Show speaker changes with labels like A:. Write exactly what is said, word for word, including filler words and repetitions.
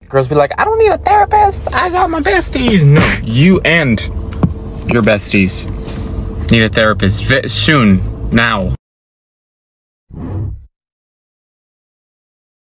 A: Girls be like, I don't need a therapist. I got my besties. No, you and your besties need a therapist soon, now.